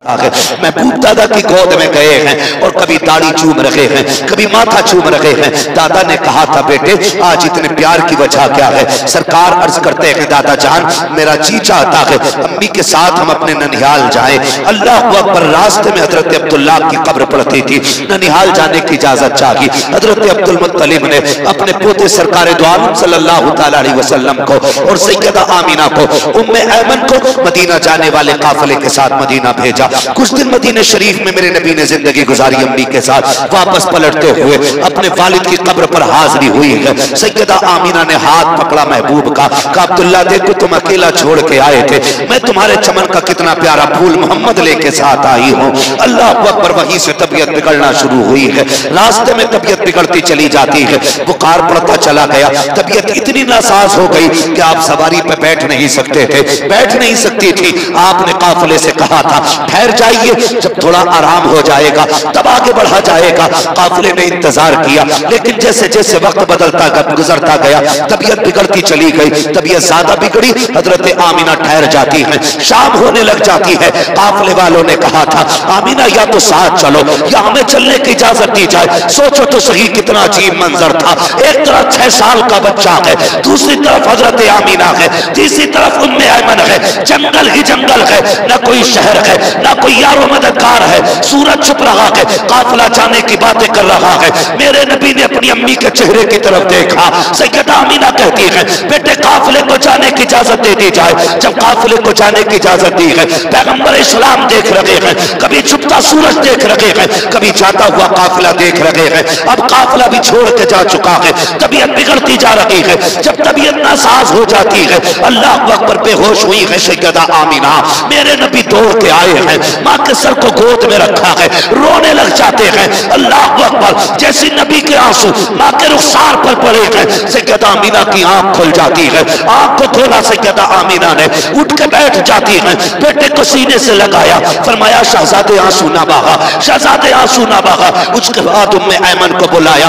महबूब दादा की गोद में गए हैं और कभी दाढ़ी चूम रहे हैं, कभी माथा चूम रहे हैं। दादा ने कहा था बेटे आज इतने प्यार की वजह क्या है? सरकार अर्ज करते हैं दादा जान मेरा जी चाहता है अम्मी के साथ हम अपने ननिहाल जाएं। अल्लाह अकबर। रास्ते में हजरत अब्दुल्ला की कब्र पड़ती थी, ननिहाल जाने की इजाजत चाहिए। हजरत अब्दुल मुत्तलिब ने अपने पोते सरकार दो आलम सल्लल्लाहु तआला अलैहि वसल्लम को और सैयदा आमीना को उम्मे ऐमन को मदीना जाने वाले काफिले के साथ मदीना भेजा। कुछ दिन मदीने शरीफ में मेरे नबी ने जिंदगी गुजारी अम्मी के साथ। वापस पलटते हुए अपने वालिद की कब्र पर हाजिरी हुई है। सैयदा आमीना ने हाथ पकड़ा महबूब का, अब्दुल्ला देखो तुम अकेला छोड़ के आए थे, मैं तुम्हारे चमन का कितना प्यारा फूल मोहम्मद लेके साथ आई हूँ। अल्लाह अकबर। वहीं से तबीयत बिगड़ना शुरू हुई है। रास्ते में तबीयत बिगड़ती चली जाती है, बुखार पड़ता चला गया, तबीयत इतनी नासाज हो गई कि आप सवारी पे बैठ नहीं सकते थे, बैठ नहीं सकती थी। आपने काफिले से कहा था ठहर जाइए, जब थोड़ा आराम हो जाएगा तब आगे बढ़ा जाएगा। काफिले ने इंतजार किया, लेकिन जैसे जैसे वक्त बदलता गुजरता गया तबीयत बिगड़ती चली गई, तबीयत ज्यादा बिगड़ी। हजरत आमीना ठहर जाती है, शाम होने लग जाती है। काफिले वालों ने कहा था आमीना या तो साथ चलो या हमें चलने की इजाजत दी जाए। सोचो तो सही कितना अजीब मंजर था। एक तरफ 6 साल का बच्चा है, दूसरी तरफ हजरत आमीना है, तीसरी तरफ उम्मे ऐमन है। जंगल ही जंगल है, न कोई शहर है, न कोई यारो मददगार है। सूरज छुप रहा है, काफिला जाने की बातें कर रहा है। मेरे नबी ने अपनी अम्मी के चेहरे की तरफ देखा। सैयदा आमीना कहती है बेटे काफिले को जाने की इजाजत दे दी जाए। जब काफिले को जाने की इजाजत दी है, पैगंबर इस्लाम देख रहे हैं, कभी छुपता सूरज देख रहे हैं, कभी जाता हुआ काफिला देख रहे हैं। अब काफिला भी छोड़ के जा चुका है, तबीयत बिगड़ती जा रही है। जब तबीयत नासाज हो जाती है, अल्लाह अकबर, बेहोश हुई है सैयदा आमीना। मेरे नबी दौड़ के आए हैं, माँ के सर को गोद में रखा है, रोने लग जाते हैं। अल्लाह अकबर। जैसी नबी के आंसू माँ के रुखसार पर पड़े हैं, सैयदा आमीना की आंख खुल जाती है। आंख को खोला सैयदा आमीना ने, उठ के बैठ जाती है, बेटे को सीने से लगाया, फरमाया शहजादे आंसू ना बहा, शहजादे आंसू ना बहा। उसके बाद उम्मे ऐमन को बुलाया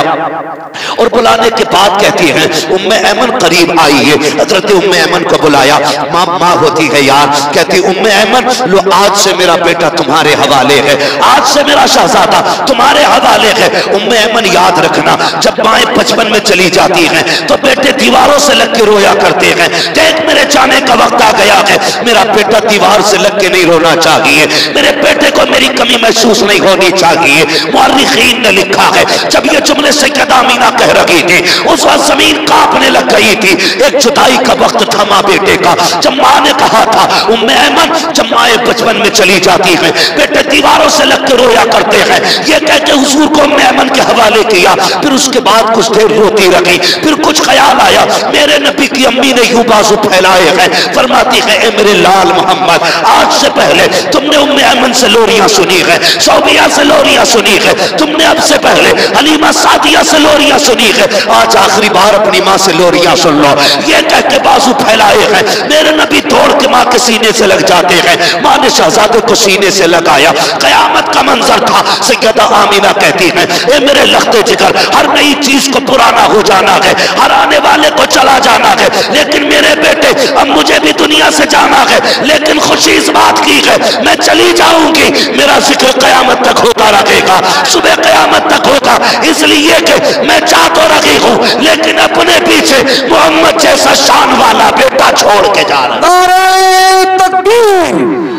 और बुलाने के बाद कहती है उम्मे ऐमन करीब आई है। हजरत उम्मे ऐमन को बुलाया, माँ होती है यार, कहती उम्मे ऐमन लो आज से मेरा बेटा तुम्हारे हवाले है, आज से मेरा शहजादा तुम्हारे हवाले है। उम्मे ऐमन याद रखना जब माएँ बचपन में चली जाती हैं तो बेटे दीवारों से लग के रोया करते हैं। देख मेरे जाने का वक्त आ गया है, मेरा बेटा दीवार से लग के नहीं रोना चाहिए, मेरे बेटे को मेरी कमी महसूस नहीं होनी चाहिए। मुअर्रिखीन ने लिखा है जब ये जुमले सैयदा आमीना कह रही थी उस वक्त जमीन कांपने लग गई थी। एक जुदाई का वक्त था माँ बेटे का, जब माँ ने कहा था उम्मे ऐमन जब माएँ बचपन में चली जाती हैं बेटे दीवारों से लग के रोया करते हैं, ये कह के हुजूर को उम्मे ऐमन के हवाले किया। फिर उसके बाद कुछ देर रोती रही, फिर कुछ ख्याल आया, मेरे नबी की अम्मी ने यूं बाजू फैलाए हैं, फरमाती है ए मेरे लाल मोहम्मद आज से पहले तुमने उम्मे ऐमन से लोरियां सुनी है, सौबिया से लोरियां सुनी है, तुमने अब से पहले हलीमा सादिया से लोरियां सुनी है, आज आखिरी बार अपनी माँ से लोरियां सुन लो। ये कह के बाजू फैलाए हैं, मेरे नबी दौड़ के माँ के सीने से लग जाते हैं। माँ ने शहजादे को सीने से लगाया, कयामत का मंजर था। सैयदा आमीना कहती है ए मेरे लख्ते जिगर, हर नई चीज को पुराना हो जाना है, हर आने वाले को चला जाना है, लेकिन मेरे बेटे अब मुझे भी दुनिया से जाना है, लेकिन खुशी इस बात की है मैं चली जाऊंगी, मेरा जिक्र कयामत तक होता रहेगा, सुबह कयामत तक होगा, इसलिए कि मैं जा तो रही हूँ लेकिन अपने पीछे मोहम्मद जैसा शान वाला बेटा छोड़ के जा रहा। नारे तकबीर,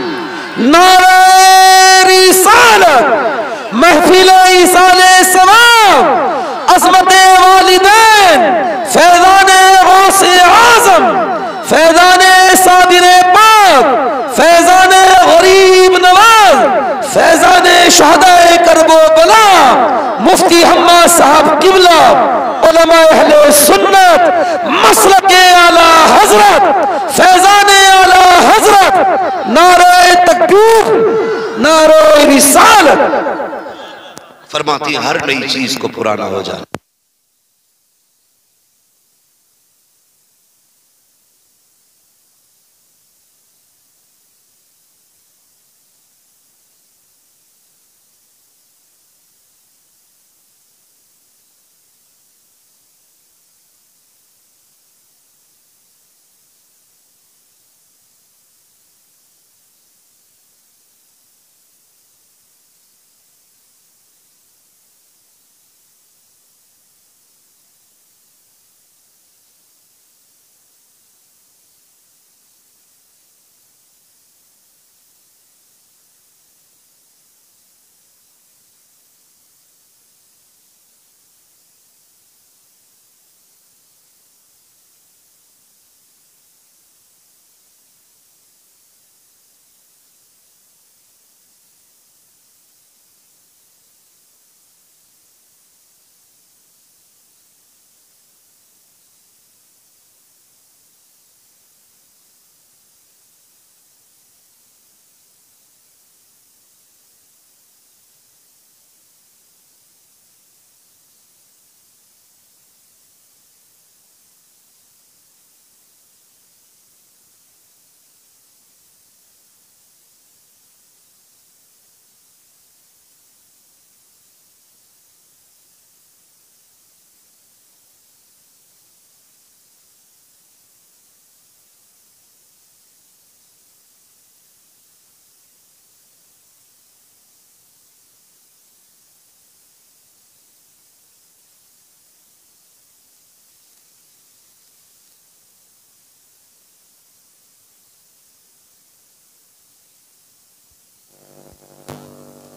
नारे रिसालत, महफिले इसाले सवाब, अज़मते वालिदैन, फैज़ाने गौसे आज़म, फैज़ाने सादिरे पाक, फैज़ाने गरीब नवाज, फैज़ाने शहदाए करबो बला, मुफ्ती हम्मा साहब किबला, उलमा अहले सुन्नत, मसलके आला हजरत, फैज़ाने आला हजरत, नारे तकबीर, नारे रिसालत। फरमाती हर नई चीज को पुराना हो जाना।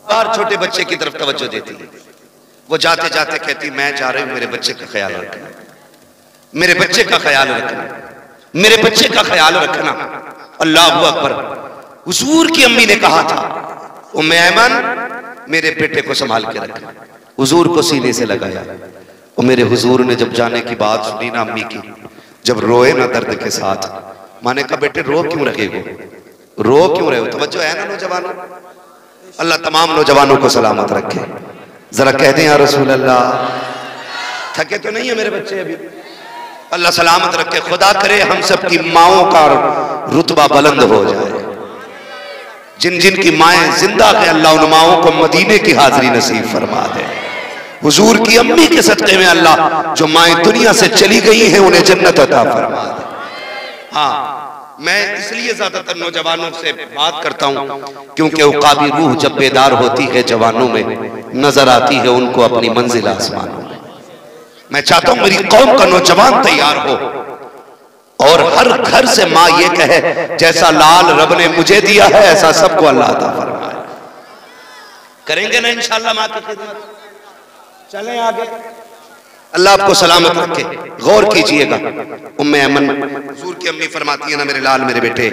बार छोटे बच्चे की तरफ तवज्जो देती है। वो जाते जाते कहती मैं जा रही हूं, मेरे बच्चे का ख्याल रखना, मेरे बच्चे का ख्याल रखना, मेरे बच्चे का ख्याल रखना। अल्लाहू अकबर। हुजूर की अम्मी ने कहा था उम्मे ऐमन मेरे बेटे को संभाल के रखना। हुजूर को सीने से लगाया और मेरे हुजूर ने जब जाने की बात सुनी ना अम्मी की, जब रोए ना दर्द के साथ, माने कहा बेटे रो क्यों रहे हो, रो क्यों रहे हो? तवज्जो है ना नौजवानों? अल्लाह तमाम नौजवानों को सलामत रखे। जरा कह दें या रसूल अल्लाह। थके तो नहीं है मेरे बच्चे अभी? अल्लाह सलामत रखे। खुदा करे हम सब की माओं का रुतबा बुलंद हो जाए। जिन जिन की माएं जिंदा हैं अल्लाह उन माओं को मदीने की हाजिरी नसीब फरमा दे। हुजूर की अम्मी के सदक़े में अल्लाह जो माएं दुनिया से चली गई हैं उन्हें जन्नत अता फरमा दे। हाँ, मैं इसलिए ज्यादातर नौजवानों से बात करता हूं क्योंकि उकाबी रूह जब बेदार होती है जवानों में नजर आती है उनको अपनी मंजिल आसमानों में। मैं चाहता हूं मेरी कौम का नौजवान तैयार हो और हर घर से माँ ये कहे जैसा लाल रब ने मुझे दिया है ऐसा सबको अल्लाह अता फरमाए। करेंगे ना इंशाअल्लाह माँ की खिदमत? चलें आगे। अल्लाह आपको सलामत रखे। गौर कीजिएगा, उम्मे ऐमन हुजूर की अम्मी फरमाती है ना मेरे लाल मेरे बेटे,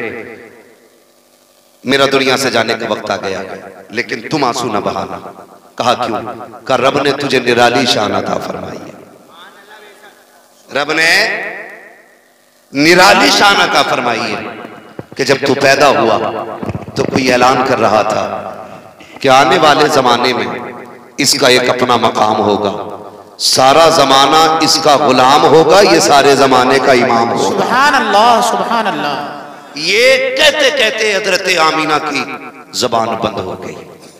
मेरा दुनिया से जाने का वक्त आ गया लेकिन तुम आंसू ना बहाना। कहा क्यों? कहा रब ने तुझे निराली शान अता फरमाई है, रब ने निराली शान अता फरमाई है कि जब तू पैदा हुआ तो कोई ऐलान कर रहा था कि आने वाले जमाने में इसका एक अपना मकाम होगा, सारा जमाना इसका गुलाम होगा, ये सारे जमाने का इमाम होगा। सुभान अल्लाह, सुभान अल्लाह। ये कहते कहते हजरत आमीना की जबान बंद हो गई।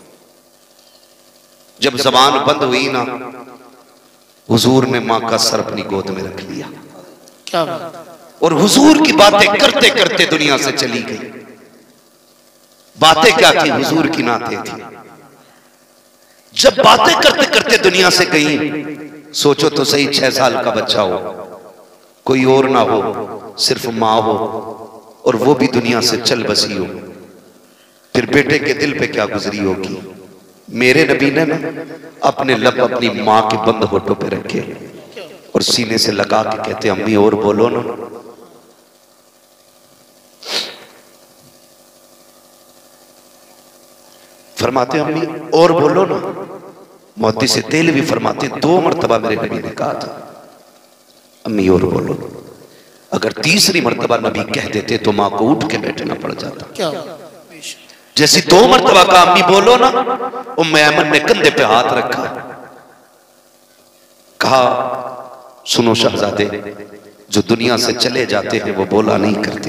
जब जबान बंद हुई ना, हुजूर ने मां का सर अपनी गोद में रख लिया। क्या? और हुजूर की बातें करते करते दुनिया से चली गई। बातें क्या थी? हुजूर की नाते थी। जब बातें करते करते दुनिया से गई, सोचो तो सही 6 साल का बच्चा हो, कोई और ना हो, सिर्फ माँ हो और वो भी दुनिया से चल बसी हो, फिर बेटे के दिल पे क्या गुजरी होगी। मेरे नबी ने ना अपने लब अपनी माँ के बंद होठों पे रखे और सीने से लगा के कहते अम्मी और बोलो ना। फरमाते अम्मी और बोलो ना। मोती से तेल भी फरमाते 2 मरतबा मेरे नबी ने कहा था अम्मी और बोलो। अगर तीसरी मरतबा नबी कह देते तो मां को उठ के बैठना पड़ जाता। क्या? जैसी 2 मरतबा का अम्मी बोलो ना, उम्मे ऐमन ने कंधे पे हाथ रखा, कहा सुनो शहजादे, जो दुनिया से चले जाते हैं वो बोला नहीं करते,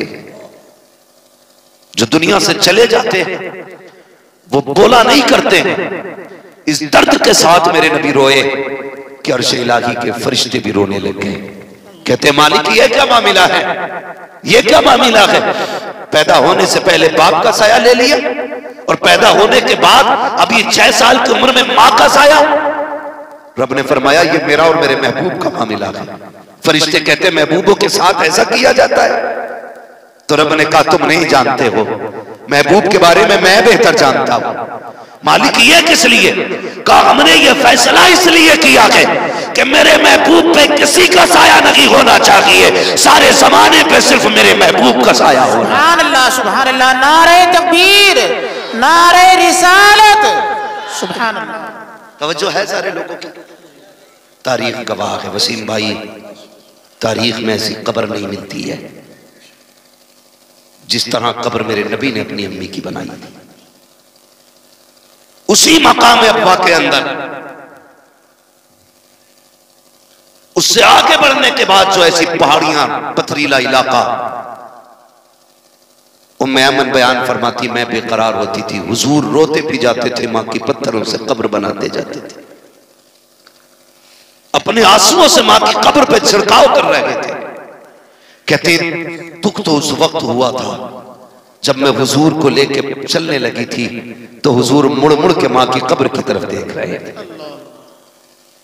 जो दुनिया से चले जाते हैं वो बोला नहीं करते हैं। इस दर्द के साथ मेरे नबी रोए कि अर्श इलाही के फरिश्ते भी रोने लग गए। कहते मालिक ये क्या मामला है, ये क्या मामला है? पैदा होने से पहले बाप का साया ले लिया और पैदा होने के बाद अभी 6 साल की उम्र में मां का साया। रब ने फरमाया ये मेरा और मेरे महबूब का मामला है। फरिश्ते कहते महबूबों के साथ ऐसा किया जाता है? तो रब ने कहा तुम नहीं जानते हो, महबूब के बारे में मैं बेहतर जानता हूं। मालिक ये किस लिए? कहा हमने ये फैसला इसलिए किया है कि मेरे महबूब पे किसी का साया नहीं होना चाहिए, सारे जमाने पे सिर्फ मेरे महबूब का साया हो। सुभान अल्लाह, सुभान अल्लाह। नारे तकबीर, नारे रिसालत, सुभान अल्लाह। तवज्जो है सारे लोगों की? तारीख गवाह है वसीम भाई, तारीख में ऐसी कब्र नहीं मिलती है जिस तरह कब्र मेरे नबी ने अपनी अम्मी की बनाई थी। उसी मकाम अब्बा के अंदर उससे आगे बढ़ने के बाद जो ऐसी पहाड़ियां, पथरीला इलाका, उम्मे ऐमन बयान फरमाती मैं बेकरार होती थी, हुजूर रोते भी जाते थे, मां की पत्थरों से कब्र बनाते जाते थे, अपने आंसुओं से मां की कब्र पे छिड़काव कर रहे थे। कहते दुख तो उस वक्त हुआ था जब मैं हुजूर को लेके चलने लगी थी तो हुजूर मुड़ मुड़ के मां की कब्र की तरफ देख रहे थे।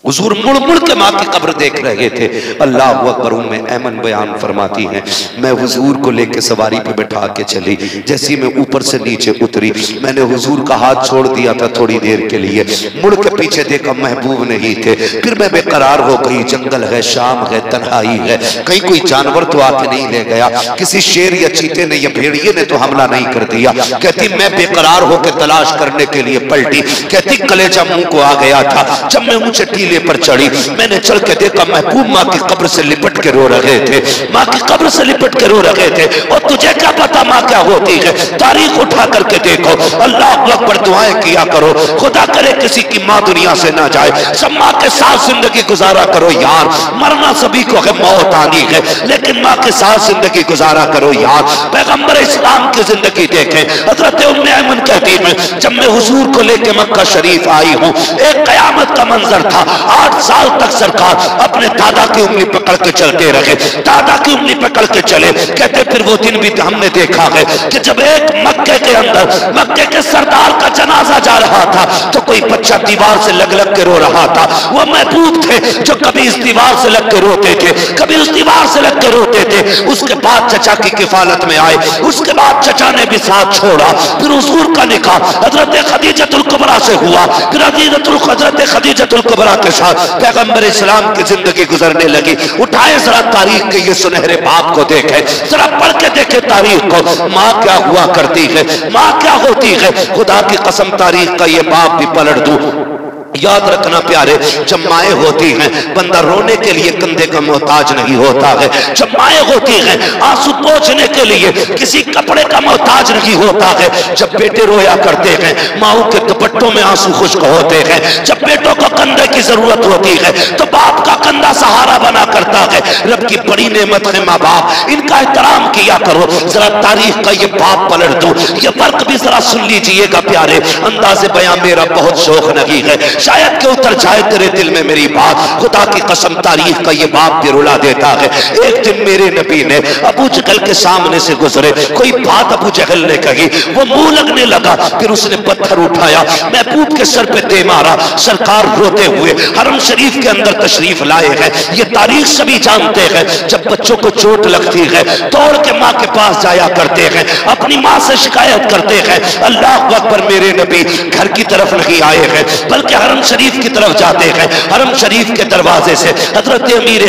हुजूर मुड़ मुड़ के माँ की कब्र देख रहे थे। अल्लाह अकबर। उम्मे ऐमन बयान फरमाती हैं, मैं हुजूर को लेके सवारी पे बैठा के चली। जैसी मैं ऊपर से नीचे उतरी, मैंने हुजूर का हाथ छोड़ दिया था थोड़ी देर के लिए, मुड़ के पीछे देखा महबूब नहीं थे। फिर मैं बेकरार हो गई, जंगल है, शाम है, तन्हाई है, कहीं कोई जानवर तो आके नहीं ले गया, किसी शेर या चीते ने या भेड़िए ने तो हमला नहीं कर दिया। कहती मैं बेकरार होकर तलाश करने के लिए पलटी। कहती कलेजा मुंह को आ गया था। जब मैं ऊंचे टीले पर चढ़ी, मैंने चल के देखा महबूब माँ की कब्र से लिपट के रो रहे थे। माँ की कब्र से लिपट के रो रहे थे। और तुझे क्या पता माँ क्या होती है? तारीख उठा करके देखो। अल्लाह अकबर। दुआएं किया करो, खुदा करे किसी की माँ दुनिया से ना जाए। सब माँ के साथ जिंदगी गुजारा करो यार। मरना सभी को है, मौत आनी है, लेकिन माँ के साथ जिंदगी गुजारा करो यार। पैगंबर इस्लाम की जिंदगी देखें। हजरत उम्मे ऐमन कहती है, जब मैं हुजूर को लेके मक्का शरीफ आई हूँ, एक कयामत का मंजर था। 8 साल तक सरकार अपने दादा की उंगली पकड़ के चलते रहे, दादा की उंगली पकड़ के चले। कहते फिर वो दिन भी हमने देखा है कि जब एक मक्के के अंदर मक्के के सरदार का जनाजा जा रहा था, तो कोई बच्चा दीवार से लग लग के रो रहा था। वो महबूब थे जो कभी इस दीवार से लग के रोते थे, कभी उस दीवार से लग के रोते थे। उसके बाद चचा की किफालत में आए, उसके बाद चचा ने भी साथ छोड़ा। फिर हुजूर का निकाह हजरत खदीजतुल कुबरा से हुआ। फिर हजरत खदीजतुल कुबरा के साथ पैगंबर इस्लाम की जिंदगी गुजरने लगी। उठाए जरा तारीख के ये सुनहरे बाप को देखे, जरा पढ़ के देखे तारीख को। माँ क्या हुआ करती है, माँ क्या होती है। खुदा की कसम तारीख का ये बाप भी पलट दूं। याद रखना प्यारे, जब माएँ होती हैं, बंदा रोने के लिए कंधे का मोहताज नहीं होता है। जब माएँ होती हैं, आंसू पोंछने के लिए किसी कपड़े का मोहताज नहीं होता है। जब बेटे रोया करते हैं, माओ के दुपट्टों में आंसू खुश्क होते हैं। जब बेटों को कंधे की जरूरत होती है, तो बाप का कंधा सहारा बना करता है। रब की बड़ी नेमत है माँ बाप, इनका एहतराम किया करो। जरा तारीख का ये बाप पलट दो, ये फर्क भी जरा सुन लीजिएगा प्यारे। अंदाज़े बयां मेरा बहुत शौक नहीं है, शायद के उतर जाए तेरे दिल में मेरी बात। खुदा की कसम तारीख का ये बाप भी रुला देता है। एक दिन मेरे नबी ने अबू जहल के सामने से गुजरे, कोई बात अबू जहल ने कही, वो मुंह लगने लगा। फिर उसने पत्थर उठाया, महबूब के सर पे दे मारा। सरकार रोते हुए हरम शरीफ के अंदर तशरीफ लाए हैं। ये तारीख सभी जानते हैं। जब बच्चों को चोट लगती है, दौड़ के माँ के पास जाया करते हैं, अपनी माँ से शिकायत करते हैं। अल्लाह अकबर। मेरे नबी घर की तरफ नहीं आए हैं, बल्कि हरम शरीफ की तरफ जाते हैं। हरम शरीफ के दरवाजे से हजरत अमीर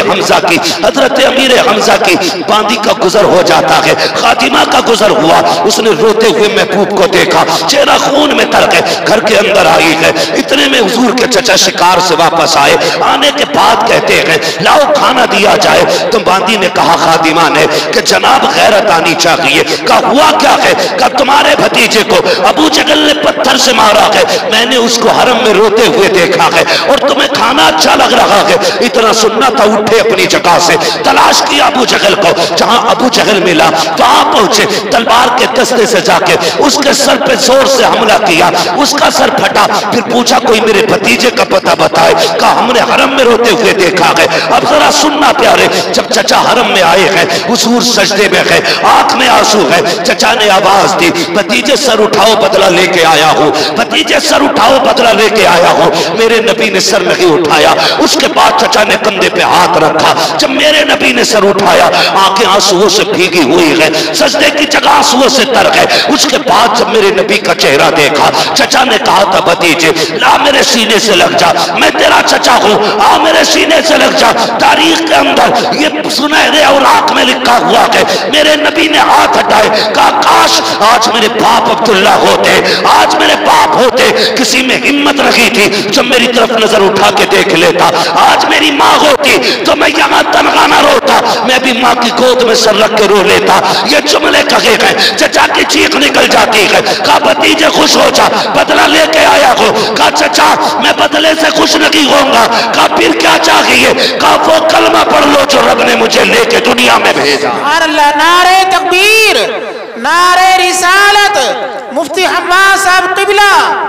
हमजा की बांदी का गुजर हो जाता है, खातिमा का गुजर हुआ। उसने रोते हुए महबूब को देखा, चेहरा खून में तर गए। घर के अंदर आई है, इतने में हुजूर के चचा शिकार से वापस आए। आने के बाद कहते हैं लाओ खाना दिया जाए। तो बांदी ने कहा खातिमा ने कि जनाब गैरत आनी चाहिए। कहा हुआ क्या है? कहा तुम्हारे भतीजे को अबू जहल ने पत्थर से मारा है, मैंने उसको हरम में रोते हुए देखा है, और तुम्हें खाना अच्छा लग रहा है। इतना सुनना था, उठे अपनी जगह से, तलाश किया अबू जहल को। जहां अबू जहल मिला वहां पहुंचे, तलवार के दस्ते से जाके उसके सर पे जोर से हमला किया, उसका सर फटा। फिर पूछा कोई मेरे भतीजे का पता बताए। कहा हमने हरम में रोते हुए देखा है। अब जरा सुनना प्यारे, जब चचा हरम में आए हैं, हुजूर सजदे में है, आंख में आंसू है। चचा ने आवाज दी, भतीजे सर उठाओ बदला लेके आया हूं, भतीजे सर उठाओ बदला लेके आया हूं। मेरे नबी ने सर नहीं उठाया। उसके बाद चचा ने कंधे पे हाथ रखा। जब मेरे नबी ने सर उठाया, आंखें आंसुओं से भीगी हुई है, सजदे की जगह आंसुओं से तर गए। उसके बाद जब मेरे नबी का चेहरा देखा, चचा ने कहा था भतीजे ला मेरे सीने से लग जा, मैं तेरा चचा हूं, आ मेरे सीने से लग जा। तारीख के अंदर ये सुनहरे और आंख में लिखा हुआ है। मेरे नबी ने हाथ हटाए, कहा काश आज मेरे बाप अब्दुल्ला होते, आज मेरे बाप होते। किसी में हिम्मत रखी थी जब मेरी तरफ नजर उठा के देख लेता। आज मेरी माँ होती तो मैं यहाँ तनखा ना रोता, मैं भी माँ की गोद में सर रख के रो लेता। ये जुमले कहे गए, चचा की चीख निकल जाती है। कहा भतीजे खुश हो जा, बदला लेके आया हो। कहा चचा मैं बदले से खुश नहीं होऊंगा। कहा फिर क्या चाहिए? कहा वो कलमा पढ़ लो जो रब ने मुझे लेके दुनिया में भेजा। नारे तकबीर, नारे रिसालत, मुफ्ती हम्माद साहब किबला,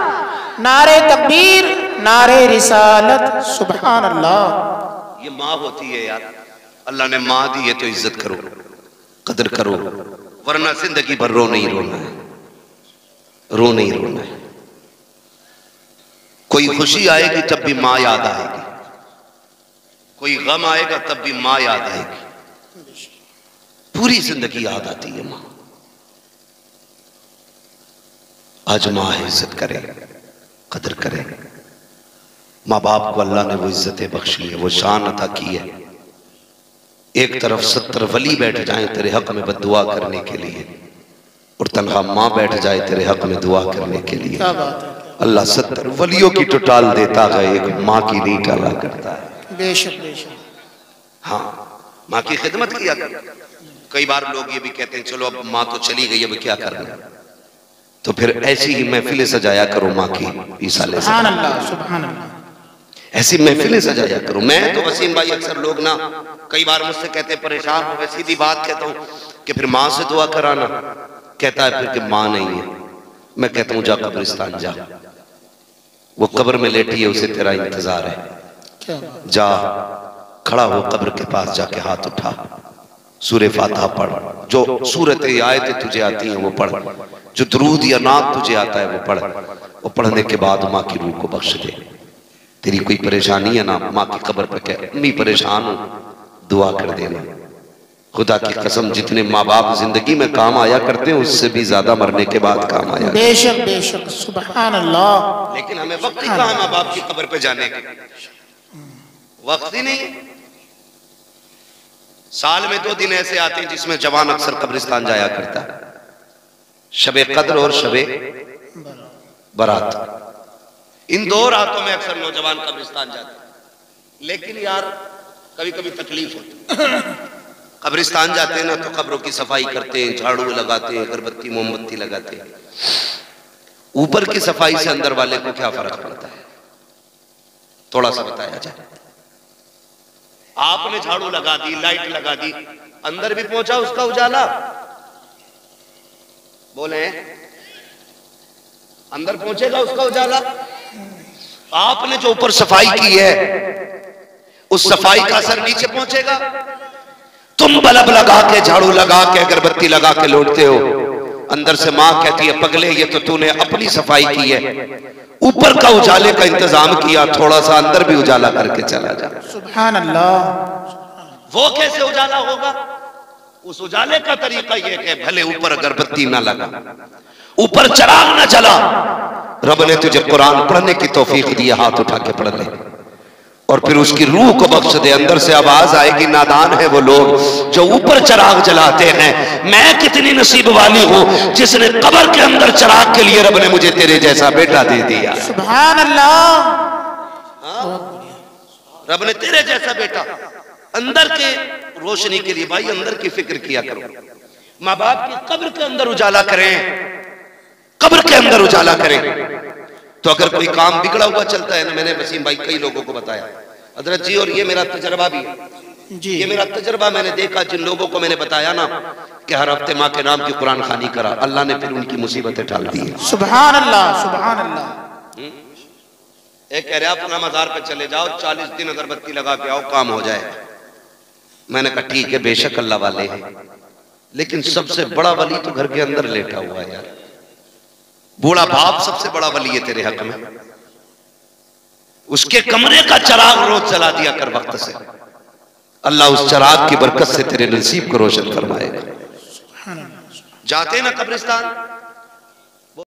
नारे तकबीर, नारे रिसालत। सुभान अल्लाह। ये माँ होती है यार, अल्लाह ने माँ दी है तो इज्जत करो, कदर करो, वरना जिंदगी भर रो नहीं रोना है, रो नहीं रोना है। कोई खुशी आएगी तब भी माँ याद आएगी, कोई गम आएगा तब भी माँ याद आएगी, पूरी जिंदगी याद आती है माँ। आज माँ इज्जत करे, कदर करे। माँ बाप को अल्लाह ने वो इज्जतें बख्शी है, वो शान अता की है। एक तरफ 70 वली बैठ जाएं तेरे हक में बद्दुआ करने के लिए, और तनहा माँ बैठ जाए तेरे हक में दुआ करने के लिए। अल्लाह 70 वलियों की तो टाल देता है, एक माँ की नहीं टाला करता है। बेशक बेशक। हाँ, माँ की खिदमत किया कर। कई बार लोग ये भी कहते हैं चलो अब माँ तो चली गई, अब क्या करना, तो फिर ऐसी ही महफिलें सजाया करो माँ की। सुभान अल्लाह, सुभान अल्लाह। ऐसी महफिलें सजाया करो। मैं तो वसीम भाई अक्सर लोग ना कई बार मुझसे कहते हैं परेशान हो गए, सीधी बात कहता हूँ कि फिर माँ से दुआ कराना, कहता है फिर कि माँ नहीं है। मैं कहता हूँ जा कब्रिस्तान जा, वो कब्र में लेटी है, उसे तेरा इंतजार है। जा खड़ा हो कब्र के पास, जाके हाथ उठा, सूरे फातिहा पढ़, जो सूरत आयतें तुझे आती हैं वो पढ़, जो दुरूद या नात तुझे आता है वो पढ़। वो पढ़ने के बाद माँ की रूह को बख्श दे। तेरी कोई परेशानी है ना, माँ की कब्र पे कह अम्मी परेशान हूं, दुआ कर देना। खुदा की कसम जितने माँ बाप जिंदगी में काम आया करते हैं उससे भी ज्यादा मरने के बाद काम आया। बेशक बेशक, सुभान अल्लाह। लेकिन हमें वक्त ही कहाँ है माँ बाप की कब्र पे जाने का, वक्त ही नहीं। साल में 2 दिन ऐसे आते हैं जिसमें जवान अक्सर कब्रिस्तान जाया करता है, शबे कद्र और शबे बारात। इन 2 रातों में अक्सर नौजवान कब्रिस्तान जाते हैं। लेकिन यार कभी कभी तकलीफ होती है। कब्रिस्तान जाते हैं ना तो कब्रों की सफाई करते हैं, झाड़ू लगाते हैं, अगरबत्ती मोमबत्ती लगाते हैं। ऊपर की सफाई से अंदर वाले को क्या फर्क पड़ता है, थोड़ा सा बताया जाए। आपने झाड़ू लगा दी, लाइट लगा दी, अंदर भी पहुंचा उसका उजाला, बोले अंदर पहुंचेगा उसका उजाला। आपने जो ऊपर सफाई की है उस सफाई का असर नीचे पहुंचेगा। तुम बल्ब लगा के, झाड़ू लगा के, अगरबत्ती लगा के लौटते हो, अंदर से मां कहती है पगले ये तो तूने अपनी सफाई की है, ऊपर का उजाले का इंतजाम किया, थोड़ा सा अंदर भी उजाला करके चला जा। सुभान अल्लाह। वो कैसे उजाला होगा? उस उजाले का तरीका यह है भले ऊपर अगरबत्ती ना लगा, ऊपर चिराग ना जला, रब ने तुझे कुरान पढ़ने की तौफीक दी, हाथ उठा के पढ़ ले और फिर उसकी रूह को बख्श दे। अंदर से आवाज आएगी नादान है वो लोग जो ऊपर चिराग जलाते हैं, मैं कितनी नसीब वाली हूं जिसने कब्र के अंदर चिराग के लिए रब ने मुझे तेरे जैसा बेटा दे दिया। सुभान अल्लाह। रब ने तेरे जैसा बेटा अंदर के रोशनी के लिए। भाई अंदर की फिक्र किया करो, माँ बाप की कब्र के अंदर उजाला करें, कब्र के अंदर उजाला करें। तो अगर कोई काम बिगड़ा हुआ चलता है ना, मैंने वसीम भाई कई लोगों को बताया हजरत जी, और ये मेरा तजर्बा भी है जी, ये मेरा तजर्बा, मैंने देखा जिन लोगों को मैंने बताया ना कि हर हफ्ते माँ के नाम की कुरान खानी करा, अल्लाह ने फिर उनकी मुसीबतें टाल दी है। सुभान अल्लाह, सुभान अल्लाह। एक कह रहे आप अपना मजार पे चले जाओ, 40 दिन अगरबत्ती लगा के आओ, काम हो जाए। मैंने कहा ठीक है, बेशक अल्लाह वाले हैं, लेकिन सबसे बड़ा वली तो घर के अंदर लेटा हुआ है यार। बूढ़ा बाप सबसे बड़ा वली है तेरे हक में, उसके कमरे का चिराग रोज जला दिया कर वक्त से, अल्लाह उस चिराग की बरकत से तेरे नसीब को रोशन फरमाएगा। जाते ना कब्रिस्तान,